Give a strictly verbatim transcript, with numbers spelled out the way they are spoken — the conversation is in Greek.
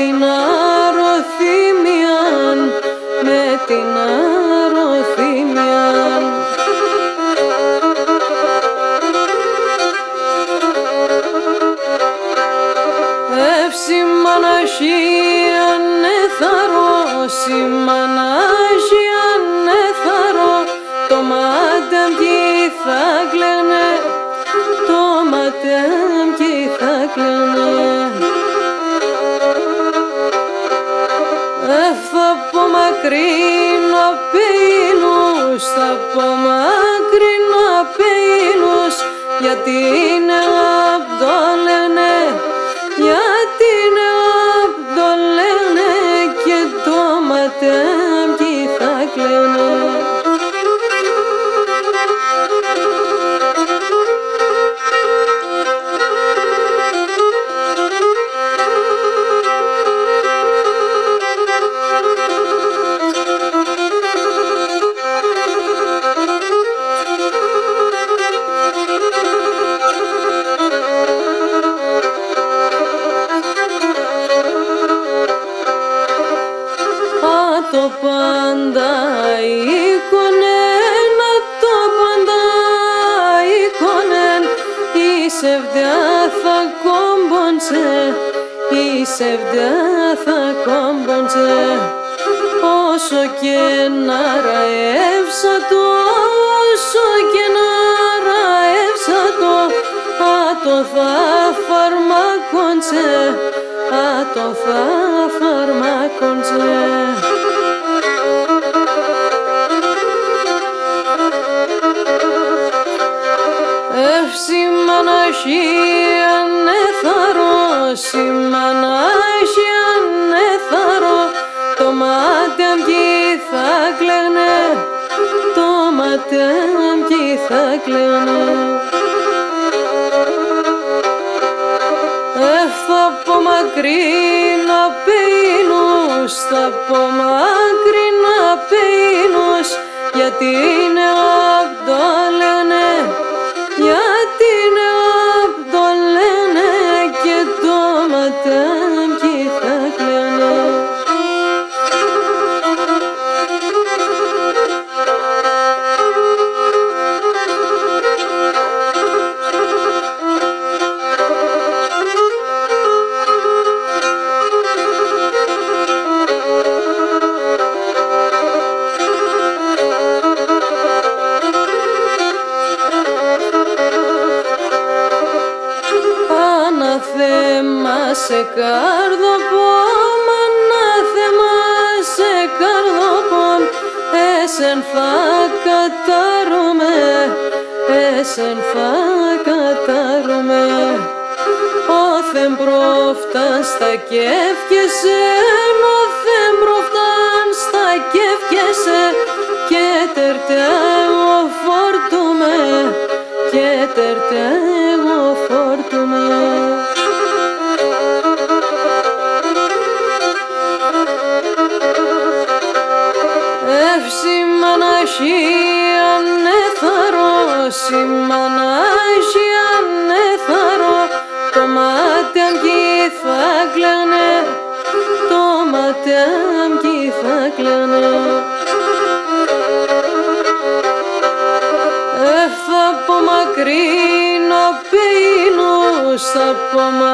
την αρωθυμιάν, με την αρωθυμιάν. Εύσημα να χίαν εθαρώ, σήμα να χίαν εθαρώ, το μάτεμ κι θα κλαίνε, το μάτεμ κι θα κλαίνε. Έφθα από μακρύνα πίνους, θα από μακρύνα πίνους, γιατί είναι απ' το λένε, γιατί είναι απ' το λένε και το ματέμ κι θα κλαίνε. Το πάντα εικόνεν, το πάντα εικόνεν, η σεβδιά θα κόμποντσε, η σεβδιά θα κόμποντσε. Όσο και να ραεύσα το, όσο και να ραεύσα το, α το θα φαρμακόντσε, α το θα φαρμακόντσε. Εύσημα να χίαν εθαρώ, σήμα να χίαν εθαρώ, το μάτεμ κι θα κλαίνε, το μάτεμ κι θα κλαίνε. Έφθα από μακρύνα πίνους, θα από μακρύνα πίνους, γιατί είναι απ' το λένε, γιατί είναι απ' το λένε και το ματέμ κι θα κλαίνε. Ανάθεμα σε καρδοπόμ, ανάθεμα σε καρδοπόμ, εσεν θα κατάρουμε, εσεν θα κατάρουμε. Όθεν πρόφταν στα κεύκεσεν, όθεν πρόφταν στα κεύκεσεν, και τερτέγω φόρτουμε, και τερτέγω φόρτουμε. Εύσημα να χίαν εθαρώ, σήμα να χίαν εθαρώ, το μάτεμ κι θα κλαίνε, το μάτεμ κι θα κλαίνε. Έφθα από μακρύνα πίνους, από